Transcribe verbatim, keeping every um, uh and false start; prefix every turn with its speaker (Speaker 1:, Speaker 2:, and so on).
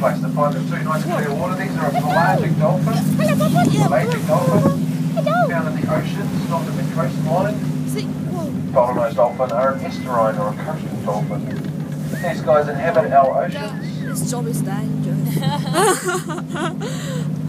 Speaker 1: place to find the two nice clear water. These are a pelagic dolphin. Pelagic dolphin. Found in the oceans, not in the coastline. Bottlenose dolphin are an estuarine or a coastal dolphin. These guys inhabit our oceans.
Speaker 2: This job is dangerous.